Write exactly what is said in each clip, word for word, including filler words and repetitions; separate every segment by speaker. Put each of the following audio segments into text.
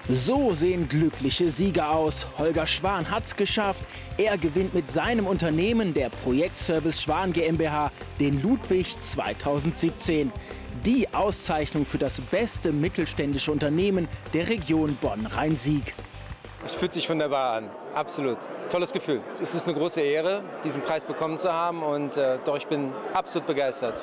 Speaker 1: So sehen glückliche Sieger aus. Holger Schwan hat's geschafft. Er gewinnt mit seinem Unternehmen, der Projektservice Schwan GmbH, den Ludwig zweitausendsiebzehn. Die Auszeichnung für das beste mittelständische Unternehmen der Region Bonn-Rhein-Sieg.
Speaker 2: Es fühlt sich wunderbar an, absolut. Tolles Gefühl. Es ist eine große Ehre, diesen Preis bekommen zu haben und äh, doch ich bin absolut begeistert.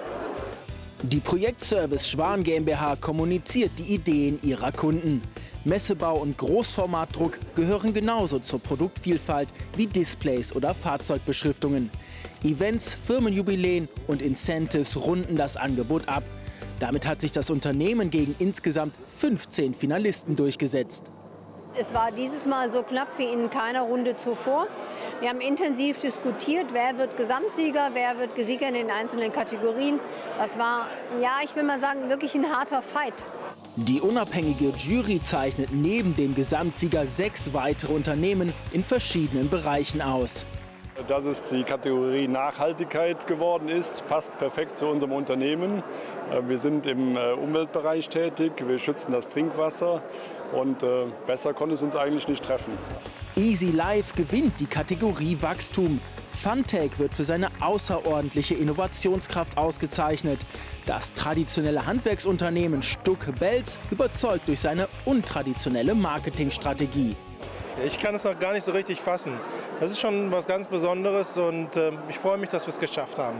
Speaker 1: Die Projektservice Schwan GmbH kommuniziert die Ideen ihrer Kunden. Messebau und Großformatdruck gehören genauso zur Produktvielfalt wie Displays oder Fahrzeugbeschriftungen. Events, Firmenjubiläen und Incentives runden das Angebot ab. Damit hat sich das Unternehmen gegen insgesamt fünfzehn Finalisten durchgesetzt.
Speaker 3: Es war dieses Mal so knapp wie in keiner Runde zuvor. Wir haben intensiv diskutiert, wer wird Gesamtsieger, wer wird Sieger in den einzelnen Kategorien. Das war, ja, ich will mal sagen, wirklich ein harter Fight.
Speaker 1: Die unabhängige Jury zeichnet neben dem Gesamtsieger sechs weitere Unternehmen in verschiedenen Bereichen aus.
Speaker 4: Dass es die Kategorie Nachhaltigkeit geworden ist, passt perfekt zu unserem Unternehmen. Wir sind im Umweltbereich tätig, wir schützen das Trinkwasser und besser konnte es uns eigentlich nicht treffen.
Speaker 1: Easy Life gewinnt die Kategorie Wachstum. Funtech wird für seine außerordentliche Innovationskraft ausgezeichnet. Das traditionelle Handwerksunternehmen Stuck-Belz überzeugt durch seine untraditionelle Marketingstrategie.
Speaker 5: Ich kann es noch gar nicht so richtig fassen. Das ist schon was ganz Besonderes und äh, ich freue mich, dass wir es geschafft haben.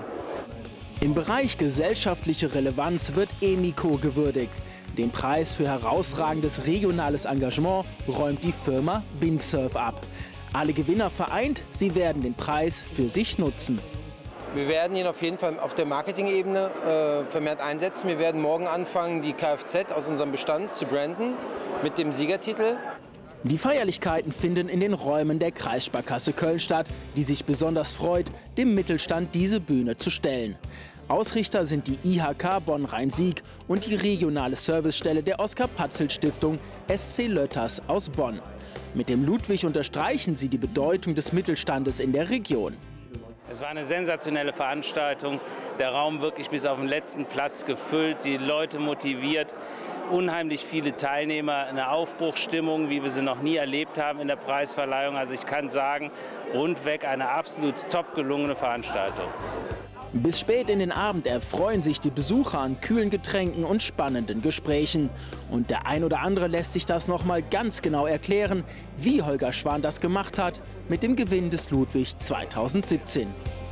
Speaker 1: Im Bereich gesellschaftliche Relevanz wird Emiko gewürdigt. Den Preis für herausragendes regionales Engagement räumt die Firma Binsurf ab. Alle Gewinner vereint, sie werden den Preis für sich nutzen.
Speaker 2: Wir werden ihn auf jeden Fall auf der Marketing-Ebene äh, vermehrt einsetzen. Wir werden morgen anfangen, die Kfz aus unserem Bestand zu branden mit dem Siegertitel.
Speaker 1: Die Feierlichkeiten finden in den Räumen der Kreissparkasse Köln statt, die sich besonders freut, dem Mittelstand diese Bühne zu stellen. Ausrichter sind die I H K Bonn-Rhein-Sieg und die regionale Servicestelle der Oskar-Patzelt-Stiftung S C Lötters aus Bonn. Mit dem Ludwig unterstreichen sie die Bedeutung des Mittelstandes in der Region.
Speaker 6: Es war eine sensationelle Veranstaltung, der Raum wirklich bis auf den letzten Platz gefüllt, die Leute motiviert, unheimlich viele Teilnehmer, eine Aufbruchsstimmung, wie wir sie noch nie erlebt haben in der Preisverleihung. Also ich kann sagen, rundweg eine absolut top gelungene Veranstaltung.
Speaker 1: Bis spät in den Abend erfreuen sich die Besucher an kühlen Getränken und spannenden Gesprächen. Und der ein oder andere lässt sich das noch mal ganz genau erklären, wie Holger Schwan das gemacht hat mit dem Gewinn des Ludwig zweitausendsiebzehn.